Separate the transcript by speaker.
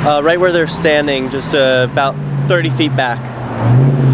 Speaker 1: Right where they're standing, just about 30 feet back.